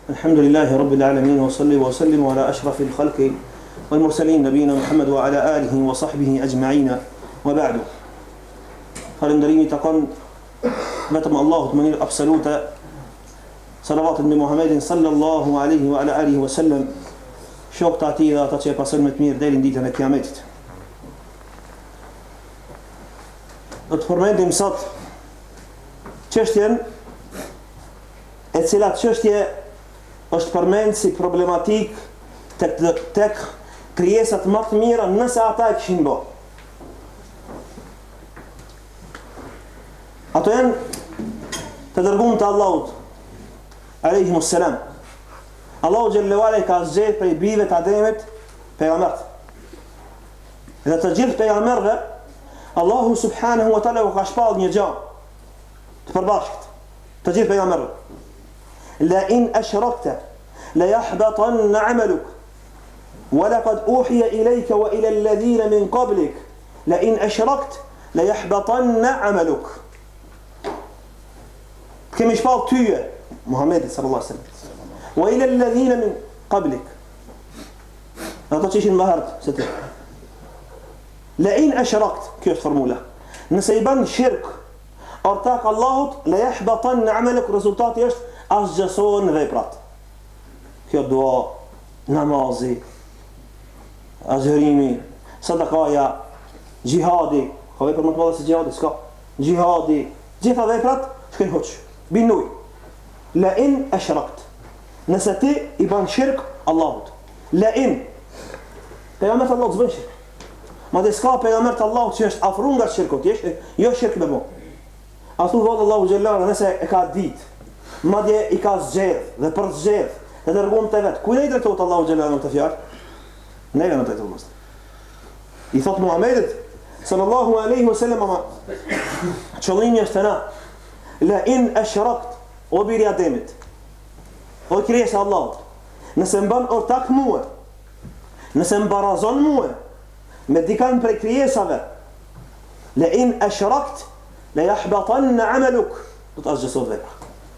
الحمد لله رب العالمين وصلي وسلم على أشرف الخلق والمرسلين نبينا محمد وعلى آله وصحبه أجمعين وبعد. فالندريني تقن بتم الله تمنير أبسلوت صلوات بمحمد صلى الله عليه وعلى آله وسلم شوق تعطيه تاتشي بسلمة مير ديلين ديتنا كيامتت أتفرمين مصاد çështjen e cila çështje është përmend si problematik tek krijesat më të mira nëse ata e kishin bë. Ato janë të dërguar të Allahut alayhimus salam. Allahu xhallahu ala ka zgjedhur prej bijve të Ademit pejgambert. Dhe të gjithë pejgamberëve Allahu subhanahu wa taala u ka shpall një gjë të përbashkët të gjithë pejgamberëve. La in ashrakta la yahbatanna 'amaluk wa laqad uhiya ilayka wa ila alladhina min qablik la in ashrakta la yahbatanna 'amaluk. Kemi shpall tyje Muhamedi sallallahu alaihi wasallam wa ila alladhina min qablik. Ato që ishin më herët se ti. La in ashrakta, kjo është formula. Nëse i bën shirk ortak Allahut, la yahbatanna 'amaluk, rezultati është asgjësohen veprat. Kjo dua, namazi, azhërimi, sadakaja, gjihadi, ka vepër më të madhe se gjihadi, s'ka. Gjihadi, gjitha veprat shkojnë hoç, binuj. La in ashrakt. Nëse ti i bën shirk Allahut. La in. Pejgamberi Allahut s'bën shirk. Madje s'ka pejgamber të Allahut që është afruar nga shirku, jo shirk me bo. Atu vëllë Allahu xhallahu nëse e ka ditë, madje i ka zgjedh dhe për zgjedh dhe dërguar të vet. Ku i drejtohet Allahu xhallahu në këtë fjalë? Neve në drejtohet mos. I thot Muhamedit sallallahu alaihi wasallam ama qëllimi është na la in ashrakt o biri Ademit. O krijesa Allahut. Nëse mban ortak mua, nëse mbarazon mua me dikan prej krijesave, la in ashrakt la yahbatanna 'amaluk, do të asgjësohet vepra.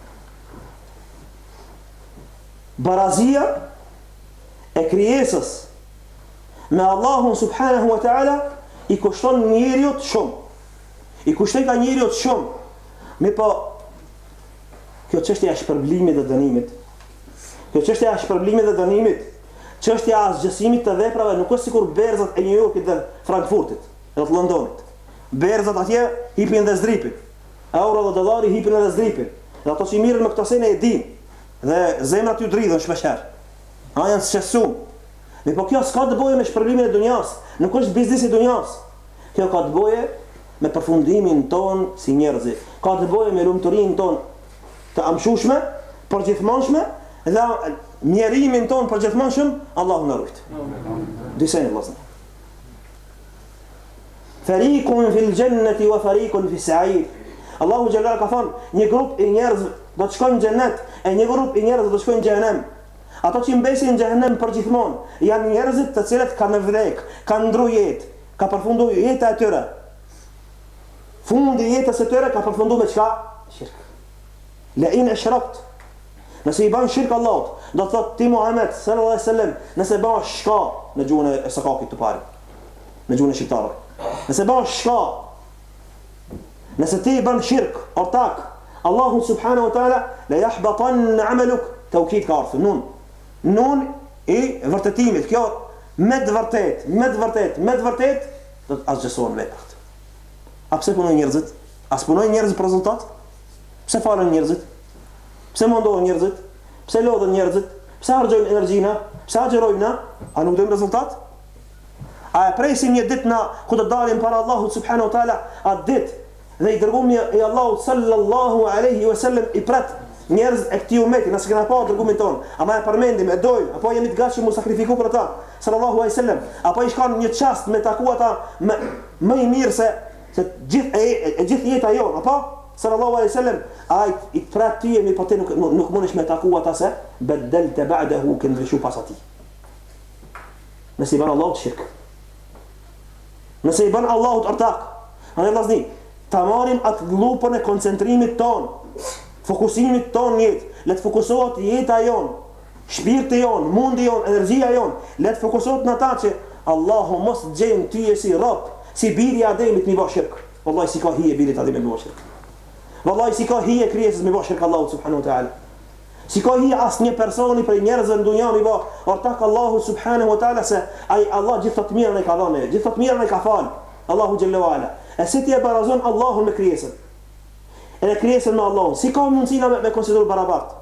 Barazia e krijesës me Allahun subhanahu wa ta'ala i kushton njeriu shumë. I kushton ka njeriu shumë. Me po kjo çështja e shpërblimit dhe dënimit. Kjo çështja e shpërblimit dhe dënimit, çështja e asgjësimit të veprave nuk është sikur berzat e New Yorkit dhe Frankfurtit, dhe të Londonit. Berzat atje hipin dhe zdripin. Euro dhe dollari hipin dhe zdripin. Dhe ato që mirën me këto sene e din. Dhe zemrat ju dridhën shpeshherë. Janë shqetësuar. Me po kjo s'ka të bëjë me shpërblimin e dunjas, nuk është biznesi i dunjas. Kjo ka të bëjë me përfundimin ton si njerëz. Ka të bëjë me lumturinë ton të amshueshme, përgjithmonshme dhe mjerimin ton përgjithmonshëm, Allahu na ruajt. Disa në vllazë. Fariqun fil jannati wa fariqun fis sa'ir. Allahu xhallahu ka thënë, një grup i njerëz do të shkojnë në xhenet, e një grup i njerëz do të shkojnë në xhenem. Ato që mbesin në xhenem përgjithmonë janë njerëzit të cilët kanë vdek, kanë ndru jetë, ka përfunduar jeta e tyre. Fundi i jetës së tyre ka përfunduar me çka? Shirk. La in ashrakt. Nëse i bën shirk Allahut, do të thotë ti Muhammed sallallahu alaihi wasallam, nëse bën shka në gjuhën e sakakit të parë, në gjuhën e shqiptarëve. Nëse bën shka, nëse ti i bën shirk ortak Allahu subhanahu wa ta'ala, la yahbatanna 'amaluk, tawkid ka ardhur nun. Nun i vërtetimit. Kjo me të vërtet do të asgjësohen veprat. A pse punojnë njerëzit? As punojnë njerëzit për rezultat? Pse falen njerëzit? Pse mundohen njerëzit? Pse lodhen njerëzit? Pse harxojnë energjinë? Pse agjerojnë? A nuk dojmë rezultat? A e presim një ditë na ku të dalim para Allahut subhanahu wa ta'ala atë ditë dhe i dërgumi i Allahut sallallahu alaihi wasallam i pret njerëz e këtij umeti, nëse kena pa dërgumin ton, ama e përmendim, e dojmë, apo jemi të gatshëm mu sakrifiku për ata, sallallahu alaihi wasallam, apo i shkon një çast me taku ata më i mirë se gjithë jeta jon, apo sallallahu alaihi wasallam, ai i pret ty jemi po te nuk mundesh me taku ata se bedelte ba'dahu kan vishu pasati. Nëse i bën Allahut shirk. Nëse i bën Allahut ortak, anë vllazni, ta marrim atë llupën e koncentrimit ton, fokusimit ton jetë, le të fokusohet jeta jon, shpirti jon, mundi jon, energjia jon, le të fokusohet në ata që Allahu mos gjejnë ty si rob, si biri i Ademit mi bësh shirk. Wallahi si ka hije birit Ademit mi bësh shirk. Wallahi si ka hije krijesës mi bësh shirk Allahu subhanahu wa taala. Si ka hije asnjë personi për njerëzve në dunja mi bë ortak Allahu subhanahu wa taala se ai Allah gjithë të mirën e ka dhënë, gjithë të mirën e ka fal. Allahu xhalla wa ala. E si ti e barazon Allahun me krijesën? Edhe krijesën me Allahun. Si ka mundësi me konsideru barabart?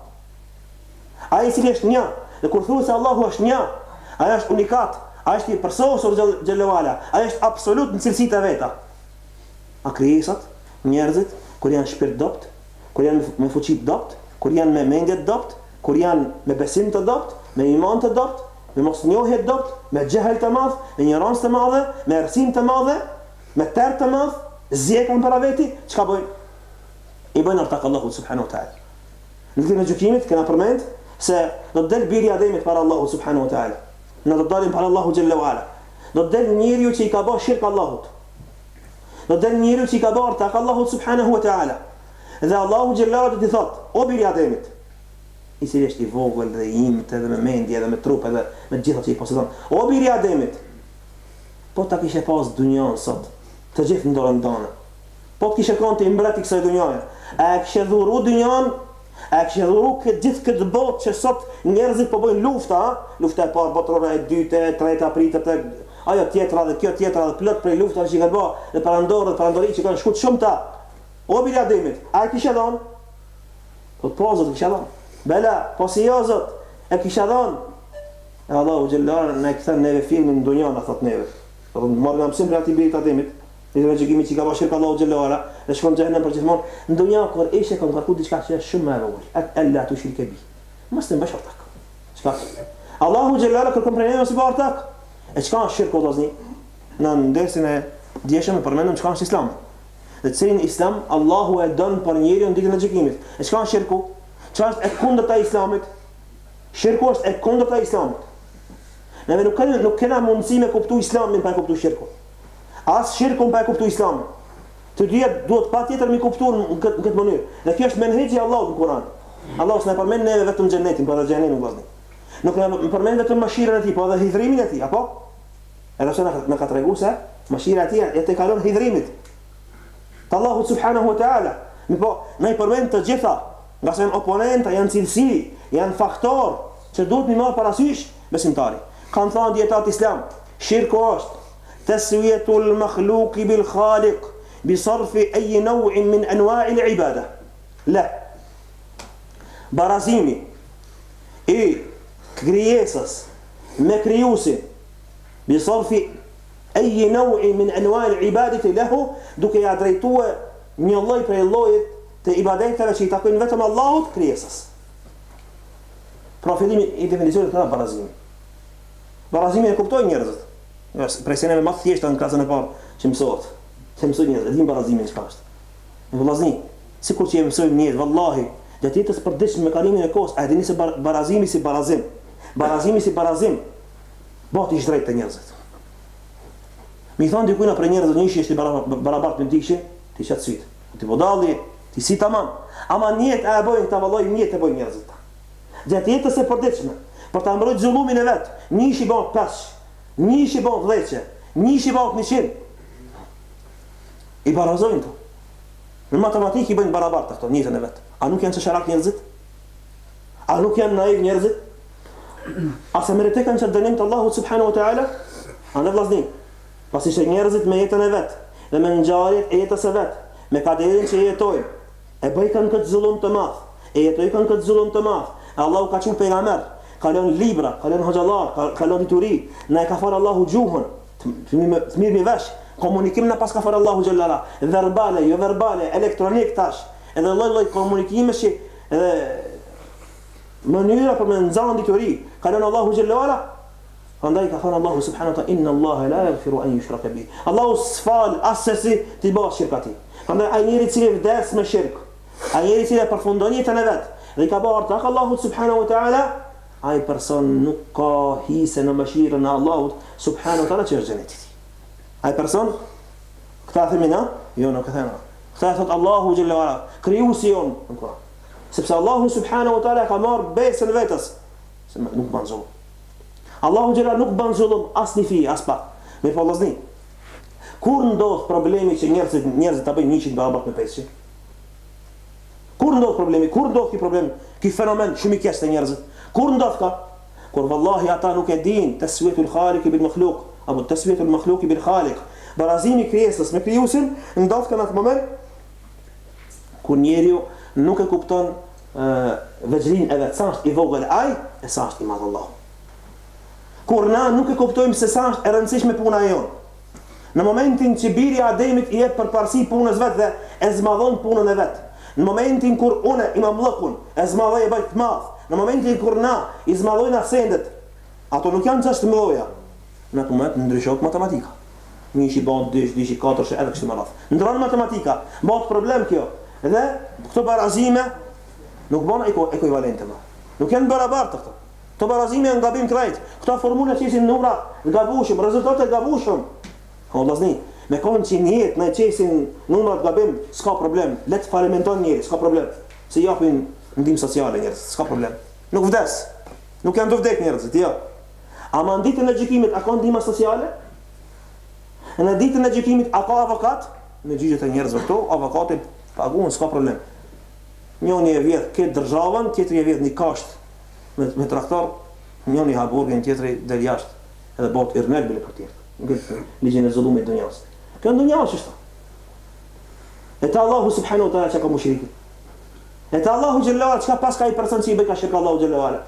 Ai i cili është një, dhe kur thuhet se Allahu është një, ai është unikat, ai është i përsosur xhalla wa ala, ai është absolut në cilësitë e veta. A krijesat, njerëzit, kur janë shpirt dopt, kur janë me fuqi dopt, kur janë me mendje dopt, kur janë me besim të dopt, me iman të dopt, me mosnjohje të dopt, me xhehel të madh, me ignorancë të madhe, me errësim të madhe, me terr të madh, zjekan para veti, çka bëjnë? I bëjnë ortak Allahu subhanahu wa taala. Në ditën e gjykimit kena përmend se do të del biri i Ademit para Allahu subhanahu wa taala. Ne do të dalim para Allahu xhalla wa ala. Do të del njeriu që i ka bërë shirk Allahut. Do të del njeriu që i ka bërë ortak Allahut subhanahu wa taala. Dhe Allahu xhalla do t'i thotë: "O biri i Ademit, i cili është i vogël dhe i imt edhe me mendje edhe me trup edhe me gjitha që i posedon. O biri i Ademit, po ta kishe pas dunjon sot, të gjithë në dorën tënde. Po të kishe qenë ti mbret i kësaj dunjaje. A e kishe dhuru dunjon? A e kishe dhuru gjithë këtë botë që sot njerëzit po bëjnë lufta, lufta e parë botërore, e dytë, e treta, pritet, ajo tjetra dhe kjo tjetra dhe plot prej luftave që kanë bërë dhe parandorë dhe parandori që kanë shkut shumë ta. O biri i Ademit, a e kishe dhënë? Po zot kishe dhënë. Bela, po si jo zot, e kisha dhënë. E Allahu xhallahu na kthen neve filmin në dunjë na thot neve. Do të marrim nga mësim për atë birit Ademit. Në rregjimi që ka bërë shirk Allahu xhallahu ala, dhe shkon në xhenem për gjithmonë. Në dunjë kur ishe kanë kërkuar diçka që është shumë më e vogël. Alla tu shirke bi. Mos të mbash ortak. Çka? Allahu xhallahu ala kërkon prej nesh ortak. E çka është shirku dozni? Në ndesin e dieshëm përmendëm çka është Islami. Dhe cilin Islam Allahu e don për njeriu në ditën e gjykimit. E çka është shirku? Çfarë është e kundërta e Islamit? Shirku është e kundërta e Islamit. Ne nuk kena mundësi me kuptu Islamin pa kuptu shirku. As shirkun pa kuptu Islamin. Të dyja duhet patjetër mi kuptuar në këtë mënyrë. Dhe kjo është menhexhi i Allahut në Kur'an. Allahu s'na përmend neve vetëm xhenetin, por edhe xhenemin vëllai. Nuk na përmend vetëm mashirën e tij, por edhe hidhrimin e tij, apo? Edhe se na ka treguar se mashira e tij e te kalon hidhrimit. Te Allahu subhanahu wa ta'ala. Po, ne përmend të gjitha, nga se janë oponenta, janë cilësi, janë faktor që duhet mi marrë parasysh besimtari. Kanë thënë dietat Islam, shirku është taswiyatul makhluqi bil khaliq bi sarfi ay naw'in min anwa'i al ibada. La. Barazimi i krijesës me krijuesin bi sarfi ay naw'in min anwa'i al ibadati lahu, duke ja drejtuar një lloj prej llojit të ibadeteve që i takojnë vetëm Allahut krijesës. Pra fillimi i definicionit të barazimi. Barazimi e kuptojnë njerëzit. Prej seneve më thjeshta në klasën e parë që mësohet. Se mësojnë njerëzit, edhim barazimin çka është. Në vëllazni, sikur që e mësojmë njerëzit, vallahi, gjatë jetës përditshme me kalimin e kohës, a e dini se barazimi si barazim. Barazimi si barazim. Boti i drejtë të njerëzit. Mi thon dikujt për njerëzit njëshi është i barabart me dikshi, ti çat syt. Ti bodalli, ti si tamam. Ama njet a e bojnë këta vallahi njet e bojnë njerëzit. Gjatë jetës së përditshme, për ta mbrojtur zullumin e vet, njëshi bën 5, njëshi bën 10, njëshi bën 100. I barazojnë to. Në matematikë i bëjnë barabart ato njëtën e vet. A nuk janë çesharak njerëzit? A nuk janë naiv njerëzit? A se meritën që dënim të Allahu subhanahu wa ta'ala? A në vllazni, pasi që njerëzit me jetën e vet dhe me ngjarjet e jetës së vet, me kaderin që jetojnë, e bëjnë këtë zullum të madh, e jetojnë këtë zullum të madh. Allahu ka thënë pejgamber, ka lënë libra, ka lënë hoxhallar, ka lënë dituri, na e ka fal Allahu gjuhën, të mirë mi vesh, komunikim na pas ka fal Allahu xhallala, verbale, jo verbale, elektronik tash, edhe lloj komunikimesh që edhe mënyra për me nxanë dituri, ka lënë Allahu xhallala. Andaj ka thënë Allahu subhanahu wa ta'ala, inna Allaha la yaghfiru an yushraka bihi. Allahu sfal asesi ti bësh shirkati. Andaj ai njeri i cili vdes me shirk, ai njeri i cili përfundon jetën e vet, dhe ka bërë ortak Allahu subhanahu wa ta'ala, ai person nuk ka hise në mëshirën e Allahut subhanahu wa ta'ala që është xheneti. Ai person, këta themi na? Jo, nuk e themi. Këta thot Allahu xhalla wala, krijuesi jon në Kur'an. Sepse Allahu subhanahu wa taala ka marrë besën vetës. Se nuk ban zullum. Allahu xhelal nuk ban zullum as një fije, as pak. Me po vllazni. Kur ndodh problemi që njerëzit ta bëjnë 100 barabartë me 500? Kur ndodh problemi? Kur ndodh ky problem, ky fenomen shumë i keq te njerëzit? Kur ndodh ka? Kur vallahi ata nuk e din taswiyatul khaliq bil makhluq, apo taswiyatul makhluq bil khaliq. Barazimi krijesës me krijuesin ndodh në atë moment kur njeriu nuk e kupton veçlinë e vet, sa është i vogël ai e sa është i madh Allahu. Kur na nuk e kuptojmë se sa është e rëndësishme puna jonë. Në momentin që biri i Ademit i jep përparësi punës vet dhe e zmadhon punën e vet. Në momentin kur unë imam lëkun e zmadhoj e bajt madh, në momentin kur na i zmadhojnë asendet, ato nuk janë çështë mëdha. Në atë moment ndryshon matematika. 1 i bën 2, 2 i 4 edhe kështu me radhë. Ndron matematika, bëhet problem kjo. Dhe këto barazime nuk bëhen ekuivalente më. Nuk janë barabartë këto. Këto barazime janë gabim krejt. Këto formula që ishin numra gabushëm, rezultate gabushëm. O vllazni, me konë që një jetë në qesin numrat gabim, s'ka problem. Let falimenton njeri, s'ka problem. Se japin ndihmë sociale njerëz, s'ka problem. Nuk vdes. Nuk janë të vdek njerëzit, jo. Ama në ditën e gjykimit a ka ndihmë sociale? Në ditën e gjykimit a ka avokat? Në gjyqjet e njerëzve këto, avokati paguën, s'ka problem. Njëri e vjedh këtë državën, tjetri e vjedh një kasht me traktor, njëri ha burgin, tjetri del jashtë, edhe bëhet irnel bile për tjetër. Në ligjin e zullumit dunjas. Kjo në dunjas është. E ta Allahu subhanahu wa taala që ka mushrikët. E ta Allahu xhallahu çka pas ka i person që i bëj ka shirk Allahu xhallahu.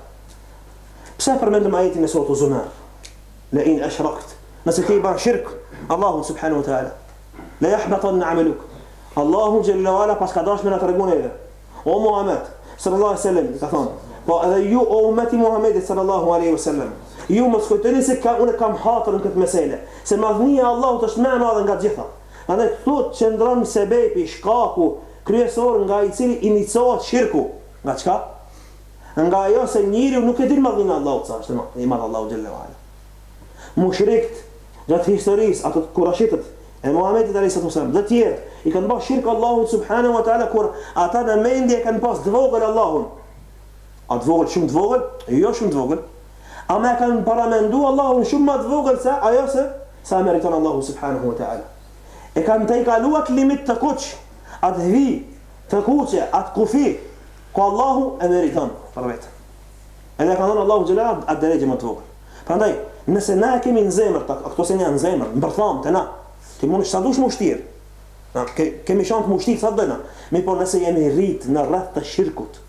Pse përmendëm ajetin e suratul Zumar? La in ashrakt. Nëse ke bën shirk Allahu subhanahu wa taala, la yahbatanna 'amaluk. Allahu xhallahu pas ka dashur na tregon edhe. O Muhammed sallallahu alaihi wasallam, ka thonë, po edhe ju o ummeti Muhammedit sallallahu alaihi wasallam, ju mos kujtoni se unë kam hatër në këtë mesele, se madhnia e Allahut është më e madhe nga gjitha. Andaj thotë qëndron sebepi, shkaku kryesor nga i cili iniciohet shirku. Nga çka? Nga ajo se njeriu nuk e din madhninë e Allahut, sa është i madh Allahu xhallahu ala. Mushrikët gjatë historisë, ato kurashitët e Muhamedit alayhi sallam, dhe tjerë i kanë bërë shirk Allahut subhanahu wa taala kur ata në mendje kanë pas të vogël Allahun. A të vogël, shumë të vogël? Jo shumë të vogël. Ama kanë paramendu Allahun shumë më të vogël se ajo se sa meriton Allahu subhanahu wa taala. E kanë të i kaluat limit të kuq, atë hvi, të kuqe, atë kufi, ku Allahu e meriton për vetë. Edhe kanë thonë Allahu xhelal atë drejtë më të vogël. Prandaj, nëse na kemi në zemër, këto se janë në zemër, në bërtham të na, ti mund sa dush më shtirë. Kemi shans më shtirë sa dëna. Mi po nëse jemi rrit në rreth të shirkut.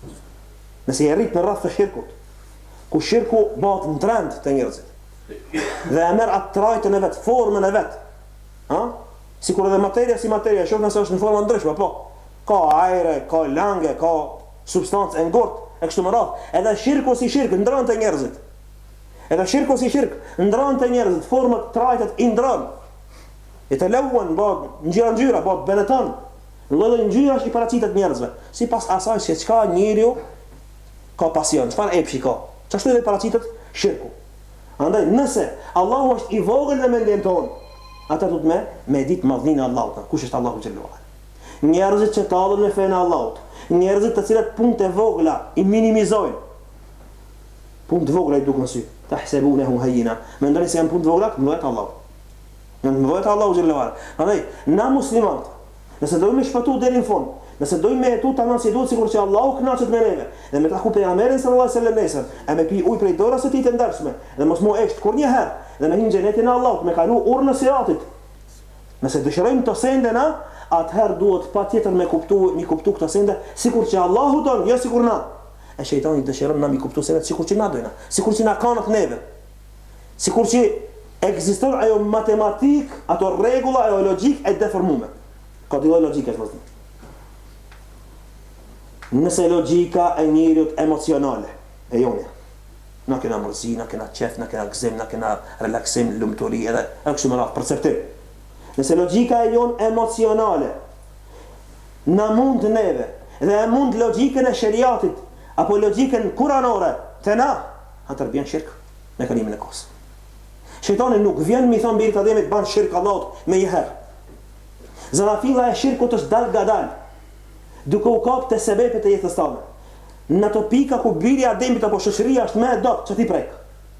Nëse jemi rrit në rreth të shirkut, ku shirku bëhet në trend të njerëzit. Dhe e merr atë trajtën e vet, formën e vet. Ha? Sikur edhe materia si materia, shoh nëse është në forma ndryshme, po. Ka ajre, ka lange, ka substancë e ngurtë, e kështu me radhë. Edhe shirku si shirk ndron të njerëzit. Edhe shirku si shirk ndron të njerëzit, format trajtet i ndron. E të leuën, bëhet ngjyra, bëhet beneton. Lloj ngjyrash i paraqitet njerëzve. Sipas asaj se çka njeriu ka pasion, çfarë epshi ka. Çashtu edhe paraqitet shirku. Andaj nëse Allahu është i vogël në mendjen tonë, ata do të me ditë madhninë e Allahut. Kush është Allahu xhallahu ala? Njerëzit që tallën me fenë e Allahut, njerëzit të cilët punë të vogla i minimizojnë. Punë të vogla i dukën sy. Tahsabunahu hayyina. Mendoni se janë punë të vogla, mëdhet Allahu. Janë mëdhet Allahu xhallahu ala. Andaj na muslimanët, nëse do të shpëtu deri në fund, nëse dojmë me jetu të anë si duhet sikur që Allahu kënaqet me neve, dhe me taku pejgamberin sallallahu alaihi wasallam nesër, e me pi ujë prej dorës së tij të ndershme, dhe mos mu esht kur një herë, dhe me hinë xhenetin e Allahut, me kalu urrën e siratit. Nëse dëshirojmë të sende na, atëherë duhet patjetër me kuptu këto sende sikur që Allahu don, jo sikur na. E shejtani dëshiron na mi kuptu sendet sikur që na dojna, sikur që na kanë të neve. Sikur që ekziston ajo matematik, ato rregulla, ajo logjik e deformuar. Ka dy logjike vëllai. Nëse logjika e njeriut emocionale, e jonja, na kena mërzi, na kena qef, na kena gëzim, na kena relaksim, lumturi, edhe e kështu me radhë, perceptim. Nëse logjika e jon emocionale na mund neve, dhe e mund logjikën e sheriatit, apo logjikën kuranore, të na, atër bjen shirk me kalimin e kohës. Shejtani nuk vjen mi thon birit Ademit ban shirk Allahut me një herë. Zanafilla e shirkut është dal gadal. duke u kap të sebepet e jetës tane. Në ato pika ku biri Ademit apo shoqëria është më e dobët, që ti prek.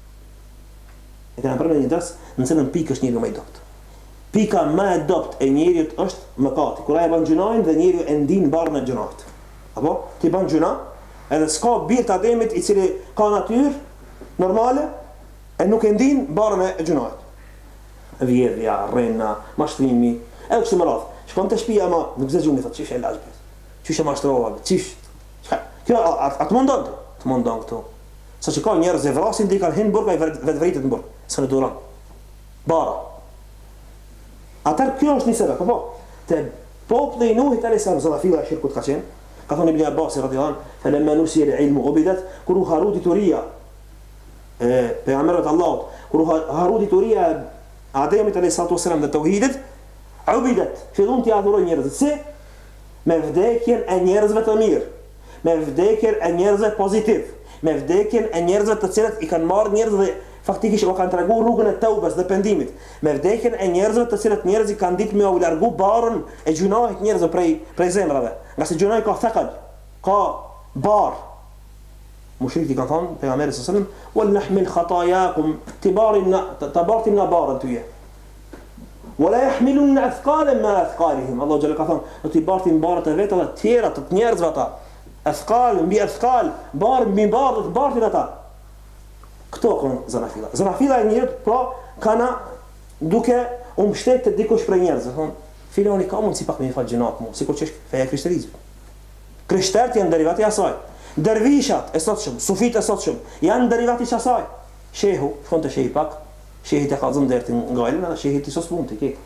E kena përmendur një ders, në cilën pikë është njeriu më i dobët. Pika më e dobët e njeriut është mëkati. Kur ai bën gjunojnë dhe njeriu e ndin barrën e gjunat. Apo ti bën gjuna, edhe s'ka bir të Ademit i cili ka natyrë normale e nuk e ndin barrën e gjunat. Vjedhja, rrena, mashtrimi, edhe kështu më radh. Shkon te shtëpia ama nuk zgjumi thotë çish e laç. Çish e mashtrova, çish. Kjo atë mundon, të mundon këtu. Sa që ka njerëz e vrasin dhe i kanë hinë burg, ai vetë vritet në burg. Së në duran. Bara. Atër kjo është një sebeb, po. Te populli i Nuhit alayhis salam zërafila e shirkut ka qenë. Ka thonë Ibn Abbas radhiyallahu anhu, "Falamma nusiya al-ilmu ubidat", kur Haruti Turia pejgamberit Allahut, kur Haruti Turia Ademit alayhis salam dhe tauhidit, ubidat, fillon të adhurojnë njerëzit si me vdekjen e njerëzve të mirë, me vdekjen e njerëzve pozitiv, me vdekjen e njerëzve të cilët i kanë marrë njerëz dhe faktikisht u kanë treguar rrugën e teubes dhe pendimit, me vdekjen e njerëzve të cilët njerëzit kanë ditë me u largu barrën e gjunahit njerëzve prej zemrave. Nga se gjunahi ka thekal, ka barë. Mushrikët kanë thënë pejgamberit sallallahu alajhi wasallam, "Wal nahmil khatayakum tabartimna barën tyje." Wala yahmiluna athqalan ma athqalihim. Allah xhallahu ka thënë, "Do t'i bartin barët e vetë të tjera të njerëzve ata." Athqal mbi athqal, barë mbi barë të bartin ata. Këto kanë zanafila. Zanafila e njërët, pra, kana duke mbështet të dikush prej njerëzve. Thonë, filoni ka mund si pak me i falë gjinat mu, si kur që është feja krishterizmë. Krishterët janë derivati asaj. Dervishat e sotshëm, sufit e sotshëm, janë derivati që asaj. Shehu, shkon të shehi pak, shehi të kalzëm dertin nga elin, edhe shehi të sos mund të ketë.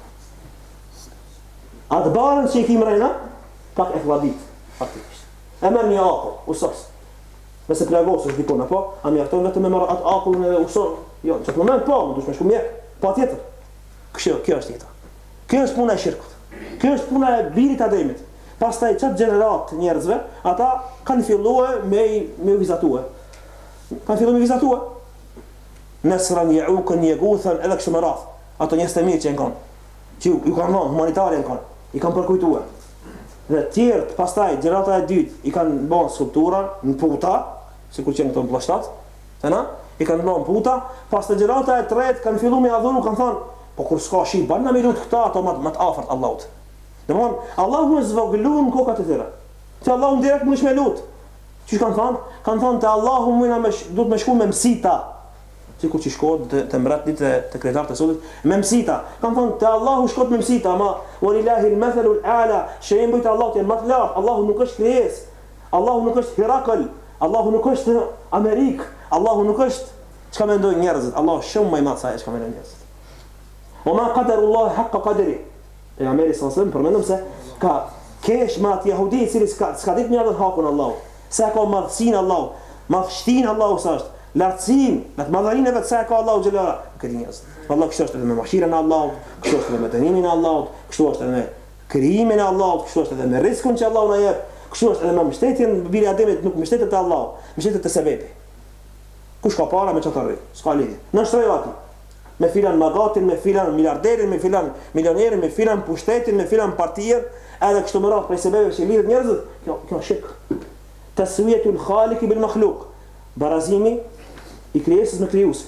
Atë barën që i kim rejna, pak e vladit, faktikisht. E merë një akull, usos. Nëse plagos është dikon, apo, a mjafton vetëm me marrë atë akullin e usos. Jo, në qëtë moment, po, më dush me shku mjek, pa tjetër. Kjo është jeta. Kjo është puna e shirkut. Kjo është puna e birit Ademit. Pastaj çat gjenerat njerëzve, ata kanë filluar me u vizatue. Kanë filluar me vizatue. Nesran Ya'uqan Yaghuthan edhe kështu me radh. Ato njerëz të mirë që kanë. Që ju kanë dhënë humanitarën kanë. I kanë përkujtuar. Dhe tjerët pastaj gjenerata e dytë i kanë bën skulptura në puta, sikur që në këto pllashtat, thëna, i kanë bën puta, pastaj gjenerata e tretë kanë filluar me adhuru, kanë thënë, po kur s'ka shi, banë me lut këta ato më të afërt Allahut. Domthon, Allahu zvogëlon kokat e tyre. Te Allahu direkt mund të më lut. Çish kanë thënë? Kanë thënë te Allahu do të më shkoj me mësita. Sikur që shkon te mbretërit te kretarët e sotit me mësita. Kanë thënë te Allahu shkot me mësita, ama walillahi al-mathalu al-a'la, shay'in bi Allahu te matla. Allahu nuk është krijes. Allahu nuk është Herakl. Allahu nuk është Amerik. Allahu nuk është çka mendojnë njerëzit. Allahu shumë më i madh se ajo çka mendojnë njerëzit. وما قدر الله حق قدره. Pejgamberi sallallahu alajhi wasallam përmendom se ka kesh me atë jehudi i cili s'ka ditë një atë hakun Allahu. Sa ka madhsinë Allahu, madhështinë Allahu sa është, lartësinë, me madhërinë vetë sa ka Allahu xhelala. Këtë njerëz. Wallahu kështu është edhe me mashirën e Allahut, kështu është edhe me dënimin e Allahut, kështu është edhe me krijimin e Allahut, kështu është edhe me rrezikun që Allahu na jep, kështu është edhe me mbështetjen biri Ademit nuk mbështetet te Allahu, mbështetet te sebepi. Kush ka para me çfarë rri? S'ka lidhje. Në shtrojati. Me filan magatin, me filan miliarderin, me filan milionerin, me filan pushtetin, me filan partijen, edhe kështu më radh prej sebeve që lidhet njerëzit, kjo shirk. Taswiyatul khaliq bil makhluq. Barazimi i krijesës me krijuesin.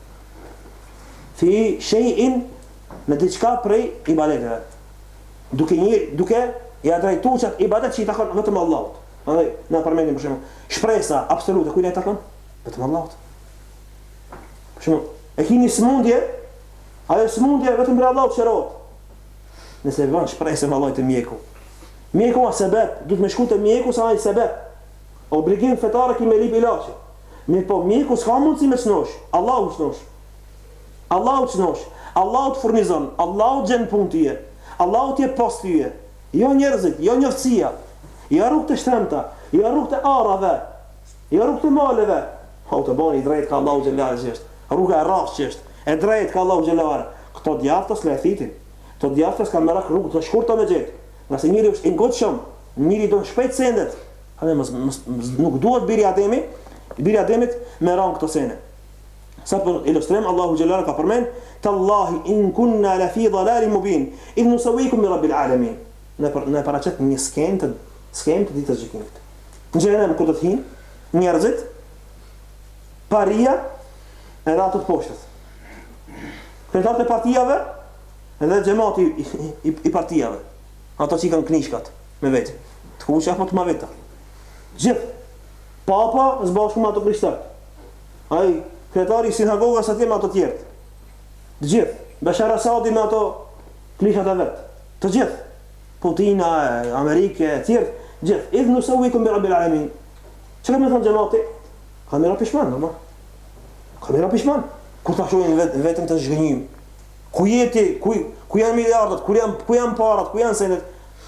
Fi shay'in në diçka prej ibadeteve. Duke ja drejtuar çat ibadet që i takon vetëm Allahut. Andaj na përmendim për shembull, shpresa absolute kujt i takon? Vetëm Allahut. Për shembull, e kini smundje, ajo smundje vetëm për Allahut shërohet. Nëse vën shpresë me Allahut të mjeku. Mjeku ka sebeb, duhet me shku te mjeku sa ai sebeb. Obligim fetar që me lip ilaçi. Mirë po mjeku s'ka mundësi me snosh. Allahu snosh. Allahu snosh. Allahu të furnizon, Allahu gjen punë tyje. Allahu të jep pas tyje. Jo njerëzit, jo njoftësia. Jo rrugë të shtremta, jo rrugë të arrave, jo rrugë të maleve. Të bani drejt ka Allahu xhelal xhest. Rruga e rrafsh që është, e drejt ka Allahu xhelal. Këto djathtas lehthitin. Këto djathtas kanë marrë rrugë të shkurtë me xhet. Nga se njëri është i ngutshëm, njëri do shpejt sendet. Nuk duhet biri Ademit me ran këto sene. Sa për ilustrim Allahu xhelal ka përmend tallahi in kunna la fi dhalalin mubin idh nusawikum bi rabbil alamin. Në paraqet një skenë s'kem të ditës gjykimit. Në xhenem ku do të hinë njerëzit, paria e ratët poshtët. Kretarët e partijave edhe xhamati i partijave. Ato që i kanë knishkat me vetë. Të kuqe apo të ma veta. Gjithë. Papa zbashku me ato krishterët. Ai kretari i sinagogës atje me ato tjertë. Të gjithë. Bashar Asadi me ato klishat e vetë. Të gjithë. Putina, Amerike, tjertë. Gjithë. Idhë nusawikum bi rabbil alamin. Që ka me thonë xhamati? Kamera pishman, ama. Kamera pishman. Kur ta shohin vetëm të zhgënjim. Ku jeti, ku janë miliardët, ku janë parat, ku janë senet.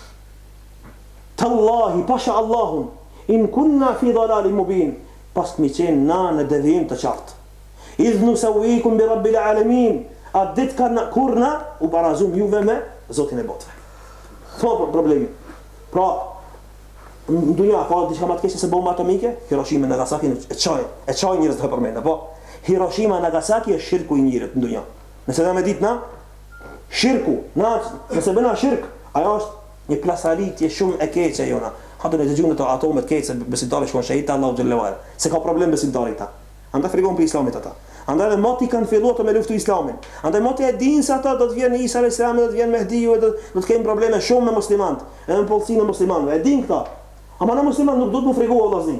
Tallahi, pasha Allahun, in kunna fi dhalalin mubin, pas të mi qenë na në devijim të qartë. Idh nusawikum bi rabbil alamin, atë ditë ka kur na u barazum juve me Zotin e botëve. Thonë problemi. Pra, në dunja, ka diçka më të keqe se bomba atomike? Hiroshima e Nagasaki e çaj njerëz të përmendë, po Hiroshima e Nagasaki është shirku i njerëzit në dunja. Nëse dhe me ditë na, shirku, nëse bëna shirk, ajo është një plasalitje shumë e keqe jona. Hatu në të gjunë të atomet keqe, besimtari shkon shahita, Allahu Gjellewala. Se ka problem besimtari ta. Andaj frikon për islamit ata. Andaj dhe moti kanë filluar të me luftu islamin. Andaj moti e dinë se ata do të vjen Isa a.s. do të vjen Mehdiu, do të kemë probleme shumë me muslimanët, edhe me pollësinë e muslimanëve. E dinë këta. Ama në musliman nuk do të më frikua vllazni.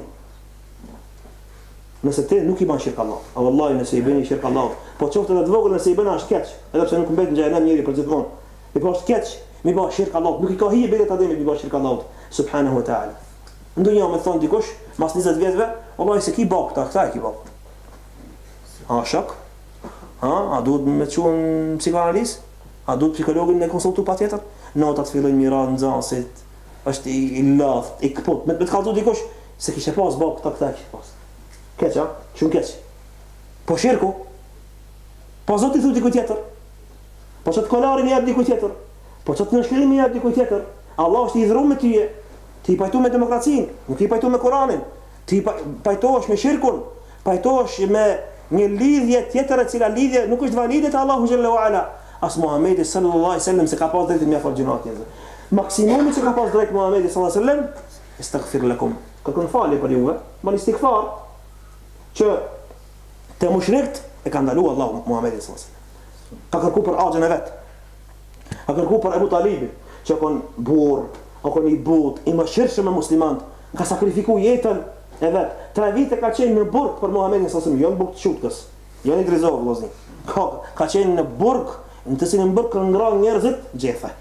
Nëse ti nuk i bën shirk Allah, a wallahi nëse i bëni shirk Allah, po qoftë edhe të vogël nëse i bën as keq, edhe pse nuk mbet në xhenem njëri për gjithmonë. Mi po keq, mi bën shirk Allah, nuk i ka hije bile ta demi mi bën shirk Allah subhanahu wa taala. Ndonjë më thon dikush, mas 20 vjetëve, wallahi se ki bok këta e ki bok. A shok? A duhet me çuan psikoanaliz? A duhet psikologin me konsultu patjetër? Notat fillojnë mirat nxënësit, është i lodh, i kaput. Me të kallzu dikush se kishe pas bok këta kishe pas. Keq, shumë keq. Po shirku, po Zoti thotë diku tjetër. Po çot kolarin i jap diku tjetër. Po çot nënshkrimin i jap diku tjetër. Allah është i dhëruar me tyje. Ti pajtu me demokracinë, nuk i pajtu me Kur'anin. Ti pajtohesh me shirkun, pajtohesh me një lidhje tjetër e cila lidhje nuk është valide te Allahu xhallahu ala. As Muhamedi sallallahu alaihi wasallam se ka pas drejtë me afër gjunat njerëz. Maksimumi që ka pas drejtë Muhamedi sallallahu alaihi wasallam, istaghfir lakum. Kërkon falje për juve, bani istighfar. Që të mushrikt e ka ndalu Allahu Muhamedi sallallahu alaihi wasallam. Ka kërku për axhën e vet. Ka kërku për Abu Talibin, që kon burr, apo i but, i mëshirshëm me muslimanët, ka sakrifiku jetën e vet. 3 vite ka qenë në burg për Muhamedin sallallahu alaihi wasallam, jo në burg të Çutkës, jo në Drizov vllazni. Ka qenë në burg, në të cilin burg kanë ngrënë njerëzit gjethe.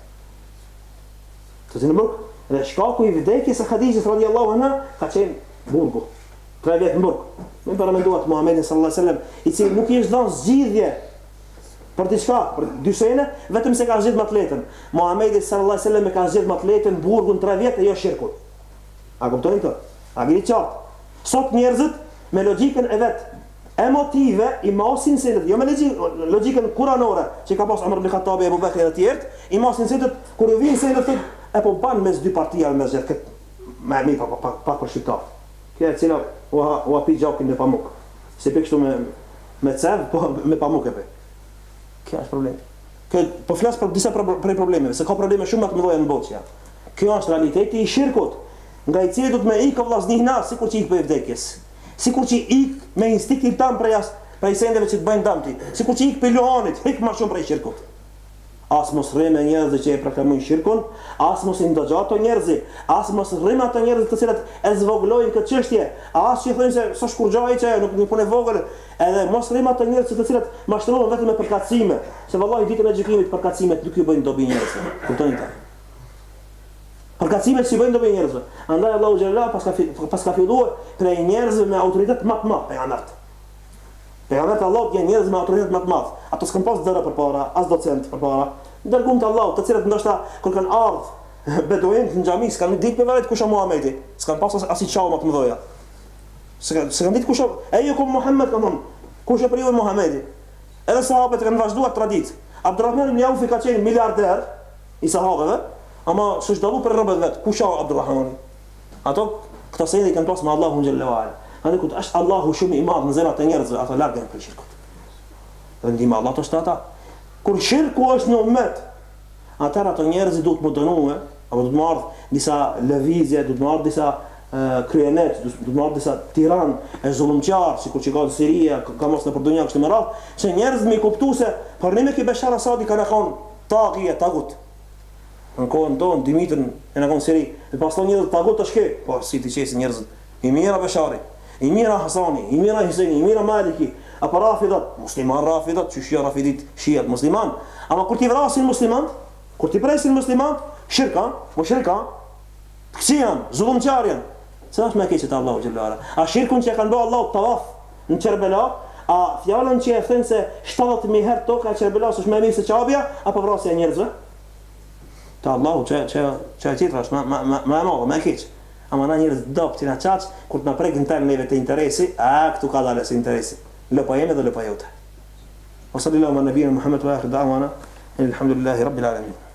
Të cilin burg, dhe shkaku i vdekjes së Hadijës radhiyallahu anha ka qenë burgu. 3 vjet në burg. Me paramenduat Muhamedin sallallahu alaihi wasallam, i cili nuk i është dhënë zgjidhje për diçka, për dy sene, vetëm se ka zgjedhur më të letën. Muhamedi sallallahu alaihi wasallam e ka zgjedhur më të letën burgun 3 vjet e jo shirkun. A kuptoni këtë? A vini qartë? Sot njerëzit me logjikën e vet emotive i masin se jo me logjikën kuranore që ka pas Umar ibn Khattabi, Abu Bakr dhe të tjerë, i masin se kur u vin se thotë e po ban mes dy partia mes jet këtë më mirë pa për shqiptar. Kjo e cila u api gjakin me pamuk. Se pe kështu me cev, po me pamuk e pe. Kjo është problem. Kjo po flas për disa problemeve, se ka probleme shumë më të mëdha në botë. Kjo është realiteti i shirkut, nga i cili do të më ikë vllazni hina, sikur që ikë për vdekjes. Sikur që ikë me instinktin tan prej sendeve që të bëjnë damti. Sikur që ikë për luhanit, ikë më shumë prej shirkut. As mos rrimë njerëz që e praktikojnë shirkun, as mos i ndajë ato njerëz, as mos rrimë ato njerëz të cilët e zvoglojnë këtë çështje, as që thonë se s'është kurxhaj që nuk punë vogël, edhe mos rrimë ato njerëz të cilët mashtrohen vetëm me përkatësime, se vallahi ditën e gjykimit përkatësimet nuk i bëjnë dobi njerëzve. Kuptoni ta. Përkatësimet si bëjnë dobi njerëzve. Andaj Allahu xhallahu pas ka filluar prej njerëzve me autoritet më të madh pejgambert. Pejgambert Allah janë njerëz me autoritet më të madh. Ato s'kan pas dhëra përpara, as docent përpara. Dërguar te Allah, të cilët ndoshta kur kanë ardhur beduin në xhami, s'kan ditë me vërtet kush është Muhamedi. S'kan pas as i çau më të mëdha. S'kan ditë kush ai ku Muhammed kanë. Kush është priu Muhamedi? Edhe sahabët kanë vazhduar tradit. Abdurrahman ibn Auf ka qenë miliarder i sahabëve, ama s'është dallu për rrobët vet. Kush është Abdurrahman? Ato këto sejnë kanë pas me Allahu xhallahu ala. Hadi kut është Allahu shumë i madh në zemrat e njerëzve, ato largën prej shirkut. Dhe ndihma Allah të shtata. Kur shirku është në ummet, atëherë ato njerëz duhet më dënuar apo do të marrë disa lëvizje, do të marrë disa kryenet, do të marrë disa tiran e zullumqar, sikur që ka në Siria, ka mos në përdunja kështë më radhë, që njerëz mi kuptu se përnime ki Bashar Asadi ka në konë tagije, tagut. Në kohën tonë, Dimitrin e në konë Siri, dhe pas të njëzët tagut të shke, po si të qesin njerëzët, i mira Bashari, i mira Hasani, i mira Hiseni, i mira Maliki, apo Rafidat, musliman Rafidat, që shia Rafidit, shiat musliman, ama kur ti vrasin musliman, kur ti presin musliman, shirka, mushrika, kësijan, zullumqarjan, se është me keqet Allahu Gjellera. A shirkun që e kanë bërë Allahu tavaf në Kerbela, a fjallën që e thënë se 70.000 herë toka e Kerbela është me mirë se qabja, apo vrasja njerëzve? Ta Allahu që e tjetra është me madhe, me keq. Ama na njerëz dopt që na qaq, kur të na prekin të neve të interesi, a këtu ka dalë se interesi. Lëpa jeme dhe lëpa jote. Wa sallallahu ala nabiyina Muhammad wa akhir da'wana alhamdulillahi rabbil alamin.